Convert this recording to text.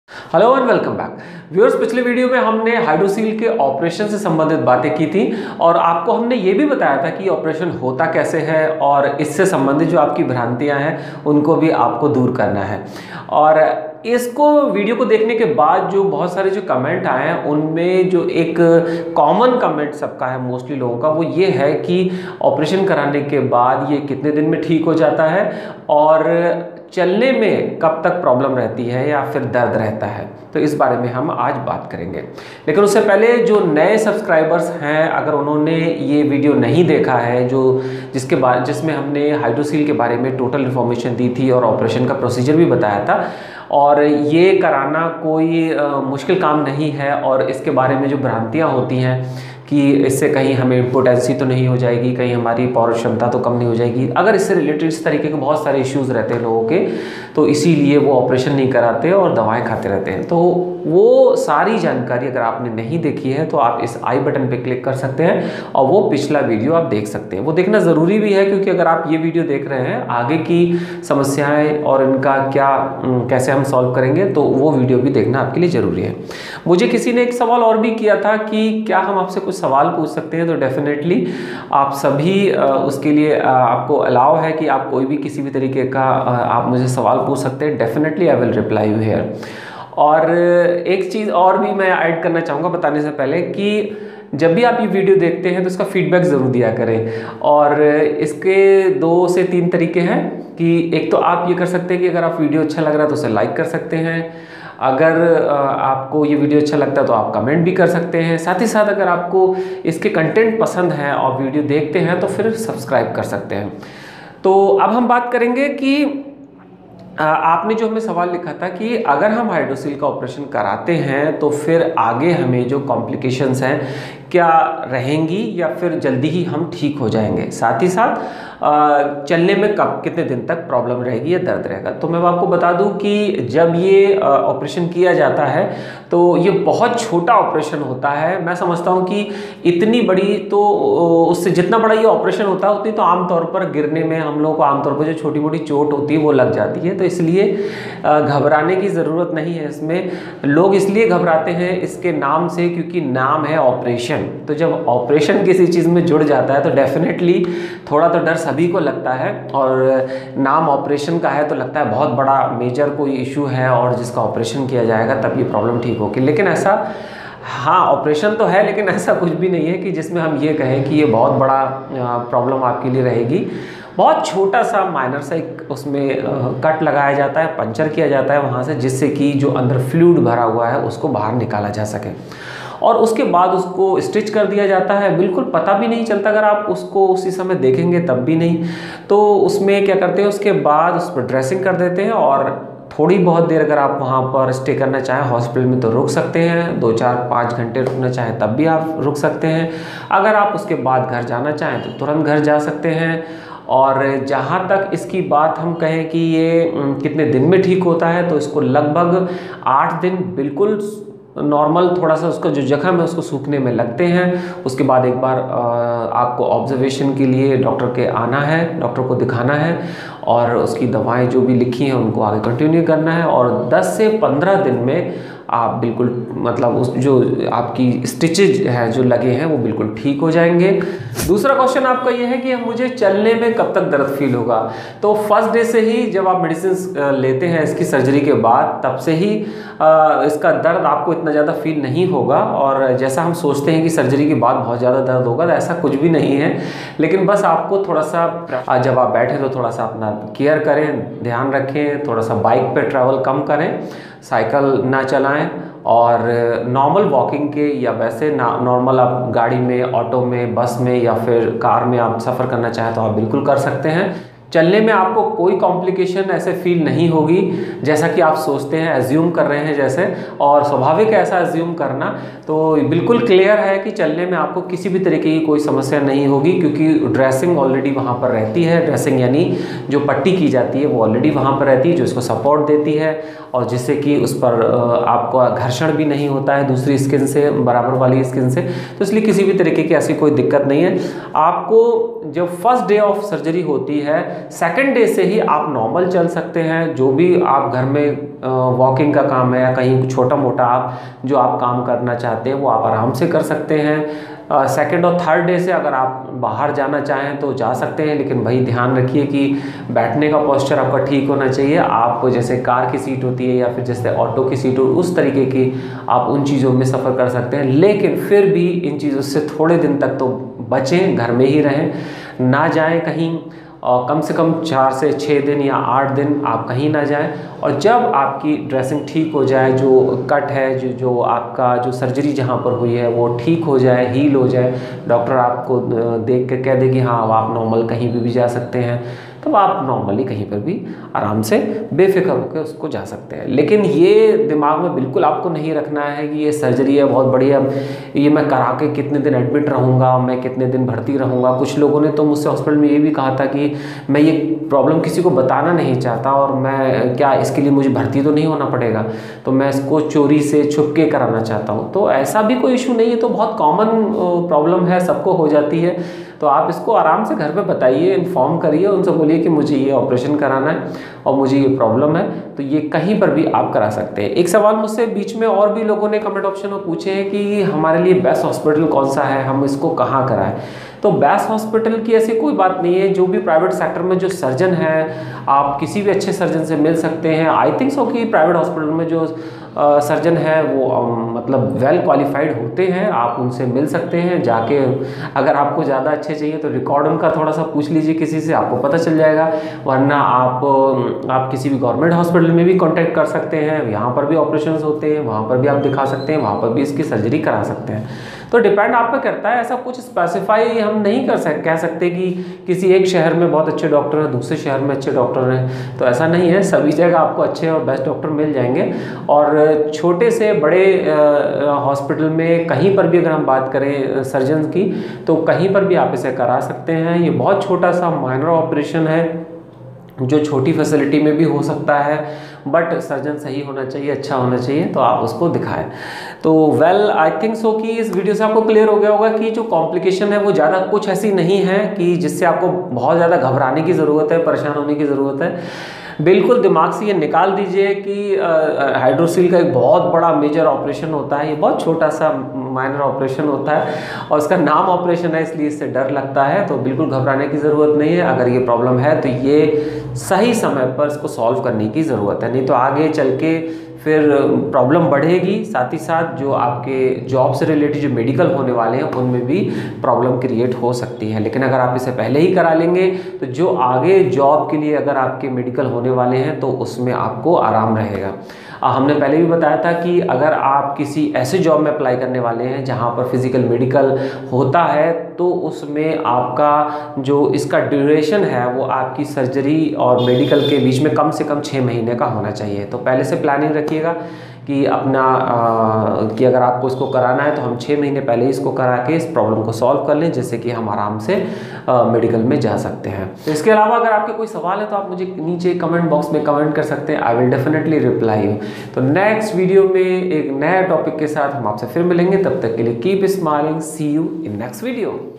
Hello and welcome back viewers. पिछले video में हमने हाइड्रोसील के ऑपरेशन से संबंधित बातें की थी और आपको हमने ये भी बताया था कि ऑपरेशन होता कैसे है और इससे संबंधित जो आपकी भ्रांतियां हैं उनको भी आपको दूर करना है। और इसको वीडियो को देखने के बाद जो बहुत सारे जो कमेंट आए हैं उनमें जो एक कॉमन कमेंट सबका है मोस्टली लोगों का, वो ये है कि ऑपरेशन कराने के बाद ये कितने दिन में ठीक हो जाता है और चलने में कब तक प्रॉब्लम रहती है या फिर दर्द रहता है। तो इस बारे में हम आज बात करेंगे, लेकिन उससे पहले जो नए सब्सक्राइबर्स हैं, अगर उन्होंने ये वीडियो नहीं देखा है जिसमें हमने हाइड्रोसील के बारे में टोटल इन्फॉर्मेशन दी थी और ऑपरेशन का प्रोसीजर भी बताया था, और ये कराना कोई मुश्किल काम नहीं है और इसके बारे में जो भ्रांतियाँ होती हैं कि इससे कहीं हमें इम्पोटेंसी तो नहीं हो जाएगी, कहीं हमारी पौरुष क्षमता तो कम नहीं हो जाएगी, अगर इससे रिलेटेड इस तरीके के बहुत सारे इश्यूज़ रहते हैं लोगों के, तो इसीलिए वो ऑपरेशन नहीं कराते और दवाएं खाते रहते हैं। तो वो सारी जानकारी अगर आपने नहीं देखी है तो आप इस आई बटन पे क्लिक कर सकते हैं और वो पिछला वीडियो आप देख सकते हैं। वो देखना ज़रूरी भी है क्योंकि अगर आप ये वीडियो देख रहे हैं आगे की समस्याएँ और इनका कैसे हम सॉल्व करेंगे, तो वो वीडियो भी देखना आपके लिए ज़रूरी है। मुझे किसी ने एक सवाल और भी किया था कि क्या हम आपसे कुछ सवाल पूछ सकते हैं, तो डेफिनेटली आप सभी उसके लिए आपको अलाउ है कि आप कोई भी किसी भी तरीके का आप मुझे सवाल पूछ सकते हैं। Definitely I will reply you here. और एक चीज़ और भी मैं ऐड करना चाहूँगा बताने से पहले कि जब भी आप ये वीडियो देखते हैं तो इसका फीडबैक ज़रूर दिया करें। और इसके 2 से 3 तरीके हैं कि एक तो आप ये कर सकते हैं कि अगर आप वीडियो अच्छा लग रहा है तो उसे लाइक कर सकते हैं, अगर आपको ये वीडियो अच्छा लगता है तो आप कमेंट भी कर सकते हैं, साथ ही साथ अगर आपको इसके कंटेंट पसंद है और वीडियो देखते हैं तो फिर सब्सक्राइब कर सकते हैं। तो अब हम बात करेंगे कि आपने जो हमें सवाल लिखा था कि अगर हम हाइड्रोसील का ऑपरेशन कराते हैं तो फिर आगे हमें जो कॉम्प्लिकेशंस हैं क्या रहेंगी या फिर जल्दी ही हम ठीक हो जाएंगे, साथ ही साथ चलने में कितने दिन तक प्रॉब्लम रहेगी या दर्द रहेगा। तो मैं आपको बता दूं कि जब ये ऑपरेशन किया जाता है तो ये बहुत छोटा ऑपरेशन होता है। मैं समझता हूं कि इतनी बड़ी तो उससे जितना बड़ा ये ऑपरेशन होता है उतनी तो आमतौर पर गिरने में हम लोगों को आमतौर पर जो छोटी मोटी चोट होती है वो लग जाती है, तो इसलिए घबराने की ज़रूरत नहीं है। इसमें लोग इसलिए घबराते हैं इसके नाम से क्योंकि नाम है ऑपरेशन। तो जब ऑपरेशन किसी चीज़ में जुड़ जाता है तो डेफिनेटली थोड़ा तो डर सभी को लगता है, और नाम ऑपरेशन का है तो लगता है बहुत बड़ा मेजर कोई इशू है और जिसका ऑपरेशन किया जाएगा तब ये प्रॉब्लम ठीक होगी। लेकिन ऐसा, हाँ ऑपरेशन तो है लेकिन ऐसा कुछ भी नहीं है कि जिसमें हम ये कहें कि ये बहुत बड़ा प्रॉब्लम आपके लिए रहेगी। बहुत छोटा सा माइनर सा एक उसमें कट लगाया जाता है, पंचर किया जाता है वहाँ से, जिससे कि जो अंदर फ्लूइड भरा हुआ है उसको बाहर निकाला जा सके, और उसके बाद उसको स्टिच कर दिया जाता है। बिल्कुल पता भी नहीं चलता, अगर आप उसको उसी समय देखेंगे तब भी नहीं। तो उसमें क्या करते हैं, उसके बाद उस पर ड्रेसिंग कर देते हैं और थोड़ी बहुत देर अगर आप वहाँ पर स्टे करना चाहें हॉस्पिटल में तो रुक सकते हैं, 2, 4, 5 घंटे रुकना चाहें तब भी आप रुक सकते हैं। अगर आप उसके बाद घर जाना चाहें तो तुरंत घर जा सकते हैं। और जहाँ तक इसकी बात हम कहें कि ये कितने दिन में ठीक होता है, तो इसको लगभग 8 दिन बिल्कुल नॉर्मल, थोड़ा सा उसका जो जख्म है उसको सूखने में लगते हैं। उसके बाद एक बार आपको ऑब्जर्वेशन के लिए डॉक्टर के आना है, डॉक्टर को दिखाना है और उसकी दवाएं जो भी लिखी हैं उनको आगे कंटिन्यू करना है, और 10 से 15 दिन में आप बिल्कुल मतलब उस जो आपकी स्टिचेज है जो लगे हैं वो बिल्कुल ठीक हो जाएंगे। दूसरा क्वेश्चन आपका ये है कि मुझे चलने में कब तक दर्द फील होगा। तो फर्स्ट डे से ही जब आप मेडिसिन लेते हैं इसकी सर्जरी के बाद, तब से ही इसका दर्द आपको इतना ज़्यादा फील नहीं होगा। और जैसा हम सोचते हैं कि सर्जरी के बाद बहुत ज़्यादा दर्द होगा, तो ऐसा कुछ भी नहीं है। लेकिन बस आपको थोड़ा सा जब आप बैठे तो थोड़ा सा अपना केयर करें, ध्यान रखें, थोड़ा सा बाइक पे ट्रैवल कम करें, साइकिल ना चलाएं, और नॉर्मल वॉकिंग के या वैसे नॉर्मल आप गाड़ी में, ऑटो में, बस में या फिर कार में आप सफ़र करना चाहें तो आप बिल्कुल कर सकते हैं। चलने में आपको कोई कॉम्प्लिकेशन ऐसे फील नहीं होगी जैसा कि आप सोचते हैं, एज्यूम कर रहे हैं जैसे, और स्वाभाविक है ऐसा एज्यूम करना। तो बिल्कुल क्लियर है कि चलने में आपको किसी भी तरीके की कोई समस्या नहीं होगी क्योंकि ड्रेसिंग ऑलरेडी वहाँ पर रहती है। ड्रेसिंग यानी जो पट्टी की जाती है वो ऑलरेडी वहाँ पर रहती है जो इसको सपोर्ट देती है, और जिससे कि उस पर आपका घर्षण भी नहीं होता है दूसरी स्किन से, बराबर वाली स्किन से। तो इसलिए किसी भी तरीके की ऐसी कोई दिक्कत नहीं है। आपको जब फर्स्ट डे ऑफ सर्जरी होती है सेकंड डे से ही आप नॉर्मल चल सकते हैं। जो भी आप घर में वॉकिंग का काम है या कहीं छोटा मोटा आप जो आप काम करना चाहते हैं वो आप आराम से कर सकते हैं। सेकंड और थर्ड डे से अगर आप बाहर जाना चाहें तो जा सकते हैं, लेकिन भाई ध्यान रखिए कि बैठने का पोस्चर आपका ठीक होना चाहिए। आप जैसे कार की सीट होती है या फिर जैसे ऑटो की सीट हो उस तरीके की आप उन चीज़ों में सफ़र कर सकते हैं, लेकिन फिर भी इन चीज़ों से थोड़े दिन तक तो बचें, घर में ही रहें, ना जाएं कहीं, और कम से कम 4 से 6 दिन या 8 दिन आप कहीं ना जाएं। और जब आपकी ड्रेसिंग ठीक हो जाए, जो कट है, जो आपका जो सर्जरी जहां पर हुई है वो ठीक हो जाए, हील हो जाए, डॉक्टर आपको देख के कह दे कि हाँ अब आप नॉर्मल कहीं भी जा सकते हैं, तो आप नॉर्मली कहीं पर भी आराम से बेफिक्र होकर उसको जा सकते हैं। लेकिन ये दिमाग में बिल्कुल आपको नहीं रखना है कि ये सर्जरी है बहुत बढ़िया, ये मैं करा के कितने दिन एडमिट रहूँगा, मैं कितने दिन भर्ती रहूँगा। कुछ लोगों ने तो मुझसे हॉस्पिटल में ये भी कहा था कि मैं ये प्रॉब्लम किसी को बताना नहीं चाहता और मैं क्या इसके लिए मुझे भर्ती तो नहीं होना पड़ेगा, तो मैं इसको चोरी से छुप के कराना चाहता हूँ। तो ऐसा भी कोई इशू नहीं है, तो बहुत कॉमन प्रॉब्लम है, सबको हो जाती है। तो आप इसको आराम से घर पे बताइए, इन्फॉर्म करिए, उनसे बोलिए कि मुझे ये ऑपरेशन कराना है और मुझे ये प्रॉब्लम है, तो ये कहीं पर भी आप करा सकते हैं। एक सवाल मुझसे बीच में और भी लोगों ने कमेंट ऑप्शन में पूछे हैं कि हमारे लिए बेस्ट हॉस्पिटल कौन सा है, हम इसको कहाँ कराएं। तो बेस्ट हॉस्पिटल की ऐसी कोई बात नहीं है। जो भी प्राइवेट सेक्टर में जो सर्जन है, आप किसी भी अच्छे सर्जन से मिल सकते हैं। आई थिंक सो कि प्राइवेट हॉस्पिटल में जो सर्जन है वो मतलब वेल क्वालिफाइड होते हैं, आप उनसे मिल सकते हैं जाके। अगर आपको ज़्यादा अच्छे चाहिए तो रिकॉर्ड उनका थोड़ा सा पूछ लीजिए किसी से, आपको पता चल जाएगा। वरना आप किसी भी गवर्नमेंट हॉस्पिटल में भी कांटेक्ट कर सकते हैं, यहाँ पर भी ऑपरेशंस होते हैं, वहाँ पर भी आप दिखा सकते हैं, वहाँ पर भी इसकी सर्जरी करा सकते हैं। तो डिपेंड आप पे करता है, ऐसा कुछ स्पेसिफाई हम नहीं कह सकते कि किसी एक शहर में बहुत अच्छे डॉक्टर हैं, दूसरे शहर में अच्छे डॉक्टर हैं, तो ऐसा नहीं है। सभी जगह आपको अच्छे और बेस्ट डॉक्टर मिल जाएंगे। और छोटे से बड़े हॉस्पिटल में कहीं पर भी अगर हम बात करें सर्जन की, तो कहीं पर भी आप इसे करा सकते हैं। ये बहुत छोटा सा माइनर ऑपरेशन है जो छोटी फैसिलिटी में भी हो सकता है, बट सर्जन सही होना चाहिए, अच्छा होना चाहिए, तो आप उसको दिखाएं। तो वेल आई थिंक सो कि इस वीडियो से आपको क्लियर हो गया होगा कि जो कॉम्प्लिकेशन है वो ज़्यादा कुछ ऐसी नहीं है कि जिससे आपको बहुत ज़्यादा घबराने की ज़रूरत है, परेशान होने की ज़रूरत है। बिल्कुल दिमाग से ये निकाल दीजिए कि हाइड्रोसील का एक बहुत बड़ा मेजर ऑपरेशन होता है, ये बहुत छोटा सा माइनर ऑपरेशन होता है और उसका नाम ऑपरेशन है, इसलिए इससे डर लगता है। तो बिल्कुल घबराने की ज़रूरत नहीं है। अगर ये प्रॉब्लम है तो ये सही समय पर इसको सॉल्व करने की ज़रूरत है, नहीं तो आगे चल के फिर प्रॉब्लम बढ़ेगी। साथ ही साथ जो आपके जॉब से रिलेटेड जो मेडिकल होने वाले हैं उनमें भी प्रॉब्लम क्रिएट हो सकती है। लेकिन अगर आप इसे पहले ही करा लेंगे तो जो आगे जॉब के लिए अगर आपके मेडिकल होने वाले हैं तो उसमें आपको आराम रहेगा। हमने पहले भी बताया था कि अगर आप किसी ऐसे जॉब में अप्लाई करने वाले हैं जहां पर फिजिकल मेडिकल होता है तो उसमें आपका जो इसका ड्यूरेशन है वो आपकी सर्जरी और मेडिकल के बीच में कम से कम 6 महीने का होना चाहिए। तो पहले से प्लानिंग रखिएगा कि अपना कि अगर आपको इसको कराना है तो हम 6 महीने पहले ही इसको करा के इस प्रॉब्लम को सॉल्व कर लें, जिससे कि हम आराम से मेडिकल में जा सकते हैं। तो इसके अलावा अगर आपके कोई सवाल है तो आप मुझे नीचे कमेंट बॉक्स में कमेंट कर सकते हैं, I will definitely reply you. तो नेक्स्ट वीडियो में एक नया टॉपिक के साथ हम आपसे फिर मिलेंगे, तब तक के लिए keep smiling, see you in next video.